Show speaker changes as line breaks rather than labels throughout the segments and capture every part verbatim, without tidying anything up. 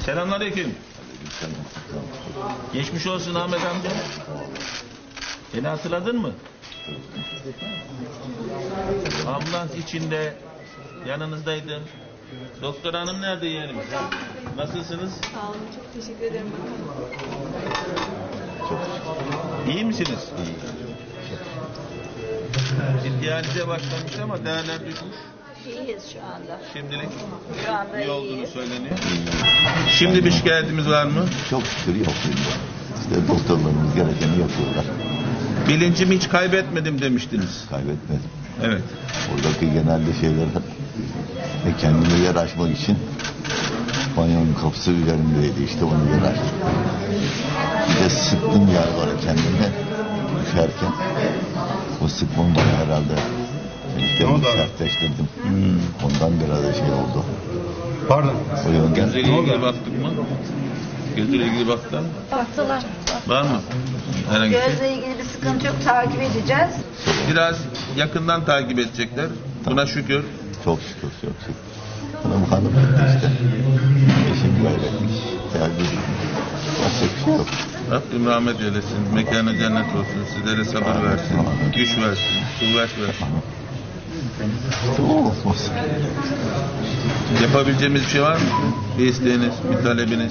Selamünaleyküm. Geçmiş olsun Ahmet amca. Beni hatırladın mı? Ambulans içinde yanınızdaydım. Doktor hanım nerede yeğenim? Nasılsınız?
Sağ olun, çok teşekkür ederim.
İyi misiniz? Diyalize başlamış ama değerler düşmüş.
İyiyiz şu anda.
Şimdilik
Şu anda
iyi olduğunu
iyiyiz.
söyleniyor. Şimdi bir şikayetimiz var mı?
Çok şükür yok. İşte doktorlarımız gerekeni yapıyorlar.
Bilincimi hiç kaybetmedim demiştiniz.
Kaybetmedim.
Evet.
Oradaki genelde şeyler ve kendime yer açmak için banyonun kapısı üzerindeydi. İşte onu yer açtım. Bir de sıktım yer var kendime düşerken. O sıkmam bana herhalde kendimi sertleştirdim. Hmm. Ondan biraz şey oldu.
Pardon.
O yönden.
Gözüyle ilgili baktık mı? Gözüyle ilgili baktılar mı?
Baktılar.
Var mı? Herhangi bir şey.
Gözle ilgili bir sıkıntı yok, takip edeceğiz.
Biraz yakından takip edecekler. Buna şükür.
Çok şükür, çok şükür. Hanım hanım işte. Eşim kaybetmiş. Yani başka bir şey yok.
Rabbim rahmet eylesin. Mekanı cennet olsun. Sizlere sabır versin. Güç versin. Kuvvet versin.
Olmaz.
Yapabileceğimiz bir şey var mı? Bir isteğiniz, bir talebiniz?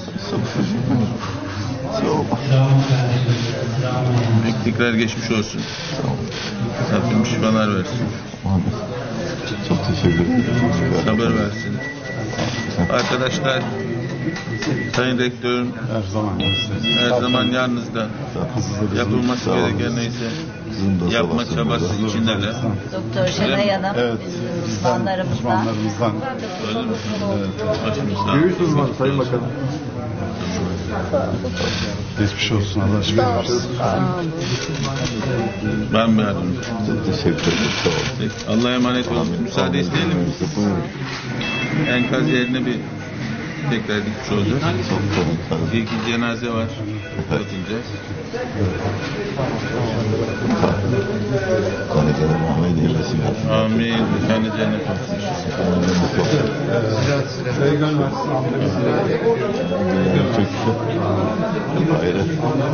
Tekrar geçmiş olsun. Rabbim şifalar versin.
Çok teşekkür ederim.
Sabır versin. Arkadaşlar, Sayın Rektörüm
Her zaman
her zaman yanınızda. Yapılması gereken neyse yapma çabası içindeler.
Doktor Şenay Hanım,
Evet.
bizim uzmanlarımızdan.
Uzmanlarımızdan.
Öyle mi? Başımızdan.
Büyük uzman Sayın Bakanım. Geçmiş olsun Allah aşkına.
Ben mi yardım?
Çok teşekkür ederim. Sağ olun.
Peki, Allah'a emanet olun. Müsaade isteyelim mi? Enkaz yerine bir tekrar gitmiş olacağız. Bir iki cenaze var. Bakacağız.
Kanıklara rahmet eylesin.
Amin. Mekanı cennet olsun.
Çok çok hayret.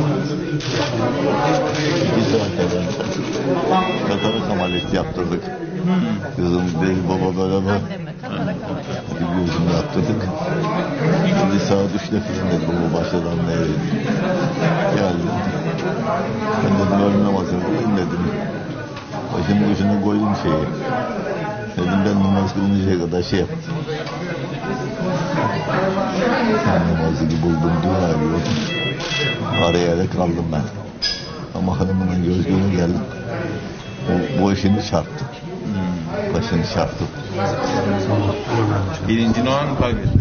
İki saat evvel katarak ameliyatı yaptırdık. Kızım dedi baba böyle mi? Bir gözümle yaptırdık. Şimdi saat üçte falan dedi baba başladan ne geldi. Ben dedim öğle namazını kılayım dedim. Başımın ucuna koydum şeyi. Dedim ben namaz kılıncaya kadar şey yaptım. Namazı gibi buldum, dua ediyordum. Araya kaldım ben. Ama hanımın göz göre geldim. O başını çarptı. Başını çarptı.
Bilincini o an mı kaybetti?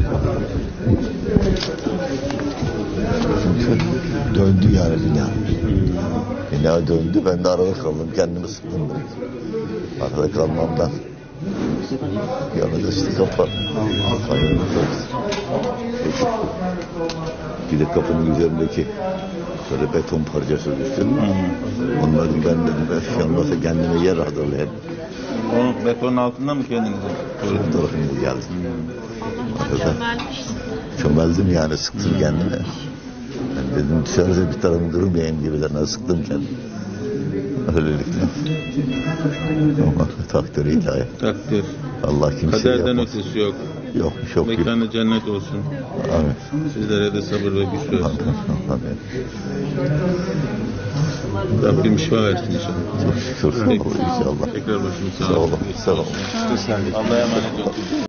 Çünkü döndü yani bina. Bina döndü, ben de arada kaldım, kendimi sıktım. Arada kalmamdan. Yanı dıştı kapı. Hayırlı bir de kapının üzerindeki böyle beton parçası düştü. Onları ben dedim, yanmasa kendime yer hazırlayayım.
O betonun altında mı kendinizi?
Sol tarafımda geldim. Arada çömeldim yani, sıktım kendime. Ben dedim dışarıda bir tarafım durmayayım gibilerine sıktım kendimi. Öylelikle. Ama takdir ilahi.
Takdir.
Allah kimseye
Kaderden
yapmaz.
ötesi yok.
Yok, çok yok.
Mekanı cennet olsun.
Amin.
Sizlere de sabır ve güç versin.
Amin.
Rabbim şifa versin inşallah.
Çok şükür. Sağ olun inşallah.
Tekrar başımız sağ
Sağ
olsun.
olun. Sağ olun.
Allah'a emanet olun.